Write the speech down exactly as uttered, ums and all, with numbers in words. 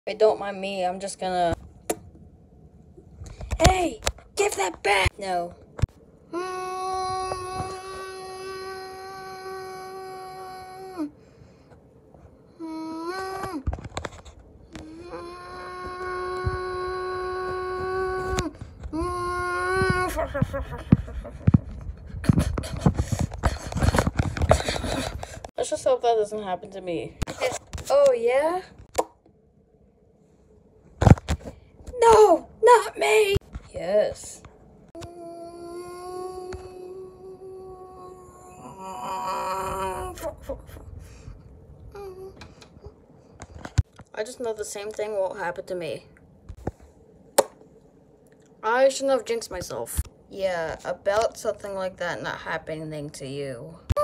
Hey, don't mind me. I'm just gonna... Hey! Give that back! No. Let's just hope that doesn't happen to me. Oh, yeah? No! Not me! Yes. I just know the same thing won't happen to me. I shouldn't have jinxed myself. Yeah, about something like that not happening to you.